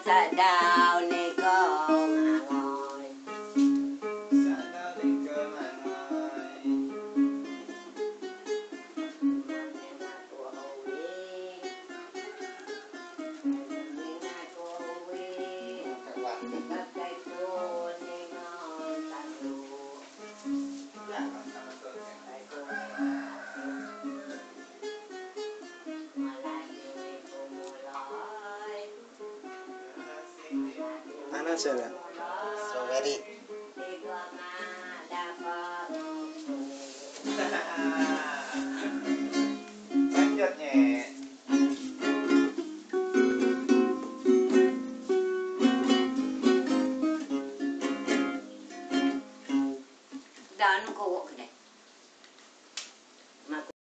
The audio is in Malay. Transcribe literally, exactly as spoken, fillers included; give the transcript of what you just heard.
Sadaw ni kong angoy. Sadaw ni kong angoy. Mangin ako uwi. Mangin ako uwi. Kapag ko ni ngon talo. Ay ko malayo'y kumuloy. Ano sila? Strawberry. Tigo nga dapat Lanjutnya. Dan ko